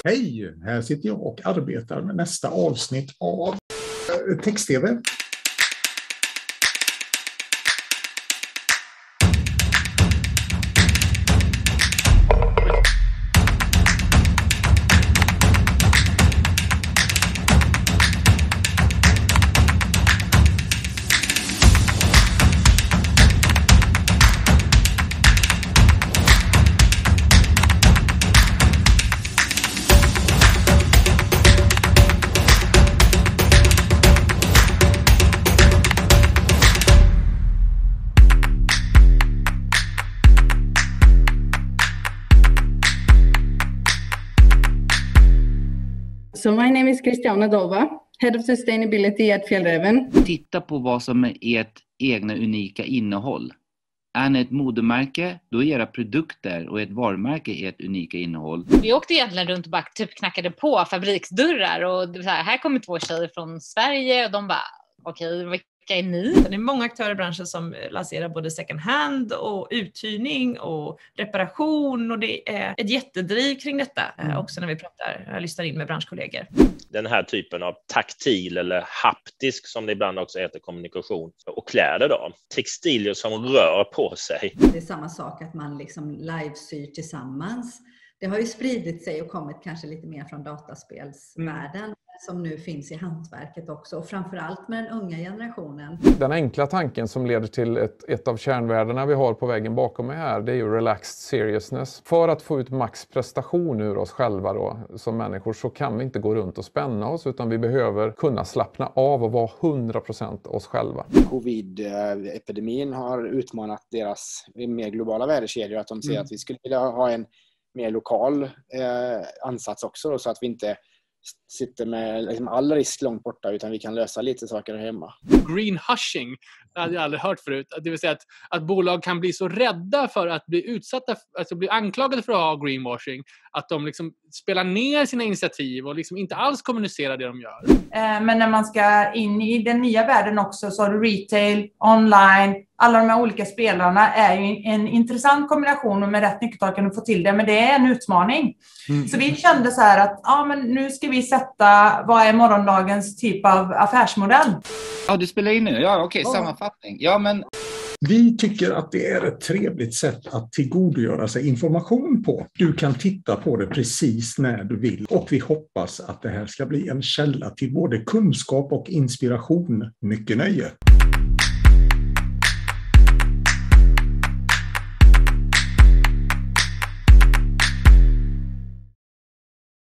Hej, här sitter jag och arbetar med nästa avsnitt av Text-TV. So my name is Christiana Dova, Head of Sustainability at Fjällräven. Titta på vad som är ert egna unika innehåll. Är ni ett modemärke, då är era produkter och ett varumärke ert unika innehåll. Vi åkte egentligen runt och bara typ knackade på fabriksdörrar och det var här kommer 2 tjejer från Sverige och de bara okej, vilka är ni? Det är många aktörer i branschen som lanserar både second hand och uthyrning och reparation, och det är ett jättedriv kring detta också när vi lyssnar in med branschkollegor. Den här typen av taktil eller haptisk, som det ibland också heter, kommunikation och kläder då. Textilier som rör på sig. Det är samma sak att man liksom livesyr tillsammans. Det har ju spridit sig och kommit kanske lite mer från dataspelsvärlden som nu finns i hantverket också. Och framförallt med den unga generationen. Den enkla tanken som leder till ett av kärnvärdena vi har på väggen bakom mig här, det är ju relaxed seriousness. För att få ut max prestation ur oss själva då, som människor, så kan vi inte gå runt och spänna oss, utan vi behöver kunna slappna av och vara 100% oss själva. Covid-epidemin har utmanat deras mer globala värdekedjor, att de ser att vi skulle vilja ha en mer lokal ansats också då, så att vi inte sitter med liksom all risk långt borta, utan vi kan lösa lite saker här hemma. Green hushing, det hade jag aldrig hört förut. Det vill säga att bolag kan bli så rädda för att bli utsatta, alltså bli anklagade för att ha greenwashing, att de liksom spelar ner sina initiativ och liksom inte alls kommunicerar det de gör. Men när man ska in i den nya världen också, så har du retail, online, alla de här olika spelarna är ju en intressant kombination, och med rätt nyckeltal kan du få till det, men det är en utmaning. Så vi kände så här att men nu ska vi sätta vad är morgondagens typ av affärsmodell. Ja, du spelar in nu. Ja, okej, sammanfattning. Ja, men... Vi tycker att det är ett trevligt sätt att tillgodogöra sig information på. Du kan titta på det precis när du vill. Och vi hoppas att det här ska bli en källa till både kunskap och inspiration. Mycket nöje!